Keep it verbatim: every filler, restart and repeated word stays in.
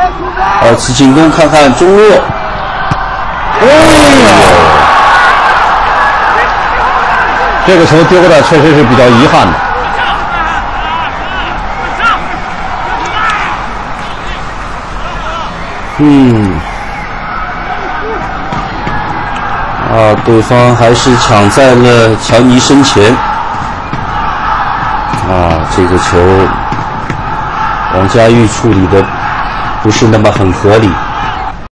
二次进攻，看看中路。哎呦， 这个球丢的确实是比较遗憾的。 嗯。啊，对方还是抢在了乔尼身前。啊，这个球王佳玉处理的不是那么很合理。